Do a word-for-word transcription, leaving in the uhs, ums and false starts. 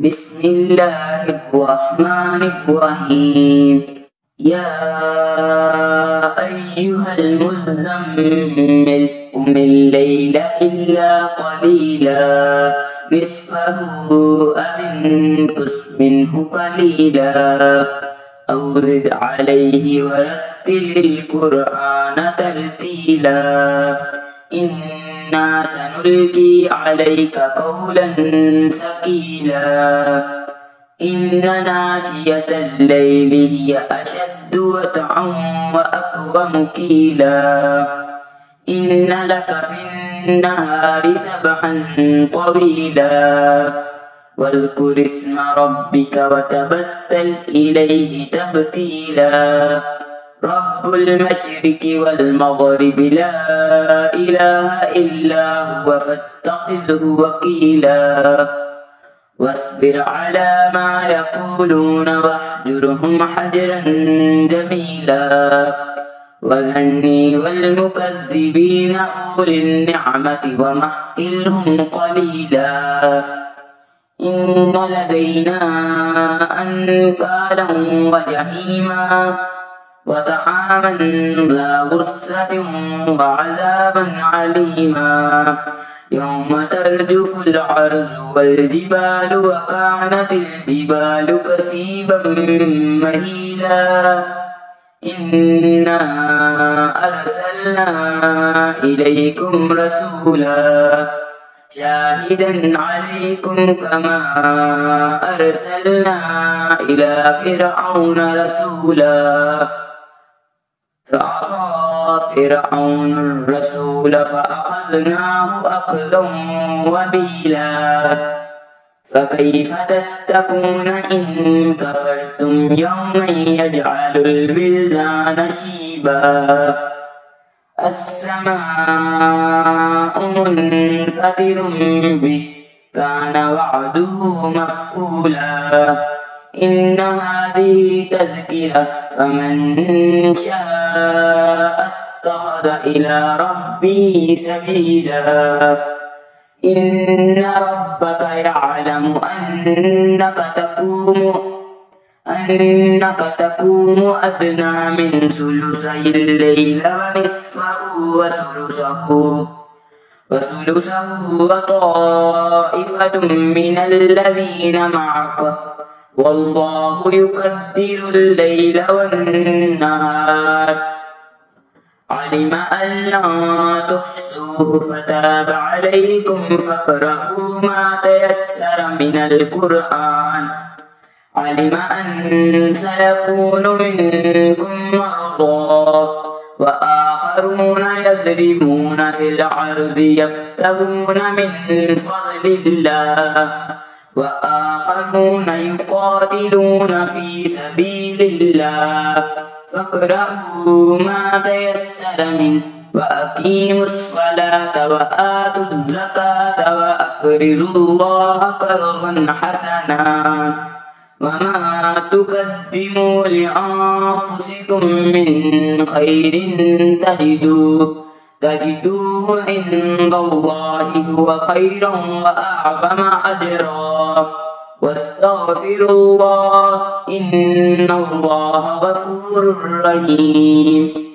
بسم الله الرحمن الرحيم. يا أيها المزمل قم الليل إلا قليلا نصفه أو انقص منه قليلا أو زد عليه ورتل القرآن ترتيلا إنا سنلقي عليك قولا ثقيلا إن ناشئة الليل هي أشد وطئا وأقوم قيلا إن لك في النهار سبحا طويلا واذكر اسم ربك وتبتل إليه تبتيلا رب المشرق والمغرب لا إله إلا هو فاتخذه وكيلا واصبر على ما يقولون واهجرهم حجرا جميلا وذرني والمكذبين أولي النعمة ومهلهم قليلا إن لدينا أنكالا وجحيما وطعاما ذا غصة وعذابا عليما يوم ترجف الأرض والجبال وكانت الجبال كثيبا مهيلا إنا أرسلنا إليكم رسولا شاهدا عليكم كما أرسلنا إلى فرعون رسولا فعصى فرعون الرسول فأخذناه أخذا وبيلا فكيف تتقون إن كفرتم يوما يجعل الولدان شيبا السماء منفطر به كان وعده مفعولا إن هذه تذكرة فمن شاء اتخذ إلى ربه سبيلا إن ربك يعلم أنك تقوم أنك تقوم أدنى من ثلثي الليل ونصفه وثلثه وثلثه وطائفة من الذين معك والله يقدر الليل والنهار علم أن لا تحصوه فتاب عليكم فاقرؤوا ما تيسر من القرآن علم أن سيكون منكم مرضى وآخرون يضربون في الأرض يبتغون من فضل الله وآخرون يقاتلون في سبيل الله فاقرؤوا ما تيسر منه وأقيموا الصلاة وآتوا الزكاة وأقرضوا الله قرضا حسنا وما تقدموا لأنفسكم من خير تجدوه تجدوه عند الله هو خيرا وأعظم أجرا واستغفروا الله إن الله غفور رحيم.